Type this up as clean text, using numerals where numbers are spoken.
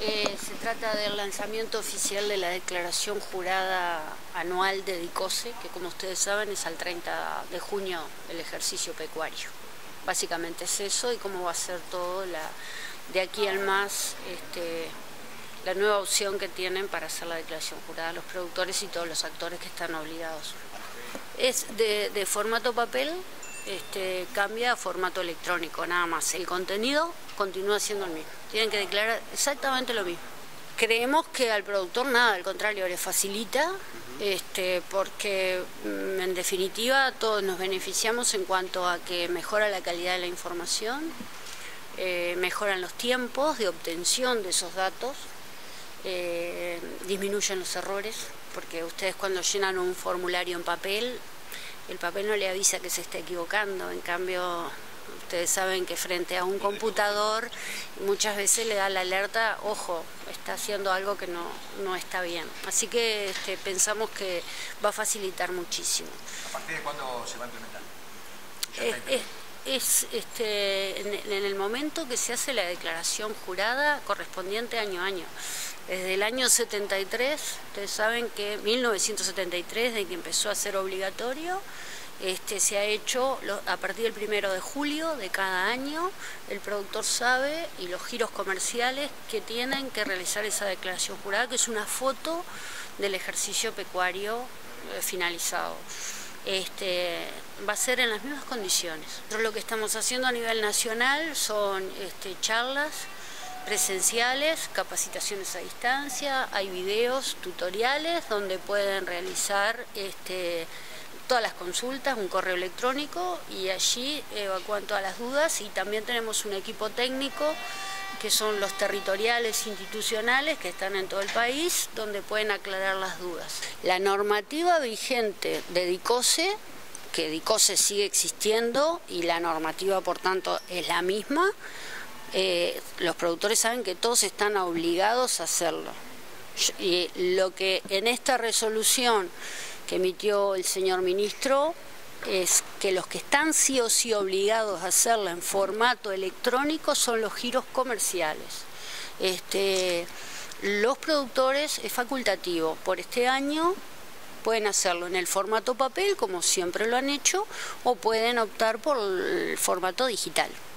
Se trata del lanzamiento oficial de la declaración jurada anual de DICOSE, que como ustedes saben es al 30 de junio el ejercicio pecuario. Básicamente es eso y cómo va a ser todo de aquí al más la nueva opción que tienen para hacer la declaración jurada los productores y todos los actores que están obligados. Es de formato papel, cambia a formato electrónico, nada más. El contenido continúa siendo el mismo. Tienen que declarar exactamente lo mismo. Creemos que al productor nada, al contrario, le facilita, porque en definitiva todos nos beneficiamos en cuanto a que mejora la calidad de la información, mejoran los tiempos de obtención de esos datos, disminuyen los errores, porque ustedes cuando llenan un formulario en papel, el papel no le avisa que se está equivocando, en cambio ustedes saben que frente a un computador muchas veces le da la alerta, ojo, está haciendo algo que no está bien. Así que pensamos que va a facilitar muchísimo. ¿A partir de cuándo se va a implementar? En el momento que se hace la declaración jurada correspondiente año a año. Desde el año 73, ustedes saben que 1973, de que empezó a ser obligatorio, se ha hecho a partir del 1 de julio de cada año. El productor sabe y los giros comerciales que tienen que realizar esa declaración jurada, que es una foto del ejercicio pecuario finalizado. Va a ser en las mismas condiciones. Nosotros lo que estamos haciendo a nivel nacional son charlas presenciales, capacitaciones a distancia, hay videos, tutoriales donde pueden realizar todas las consultas, un correo electrónico, y allí evacúan todas las dudas. Y también tenemos un equipo técnico que son los territoriales institucionales que están en todo el país, donde pueden aclarar las dudas. La normativa vigente de DICOSE, que DICOSE sigue existiendo y la normativa por tanto es la misma, los productores saben que todos están obligados a hacerlo. Y lo que en esta resolución que emitió el señor ministro es que los que están sí o sí obligados a hacerla en formato electrónico son los giros comerciales. Los productores es facultativo. Por este año pueden hacerlo en el formato papel, como siempre lo han hecho, o pueden optar por el formato digital.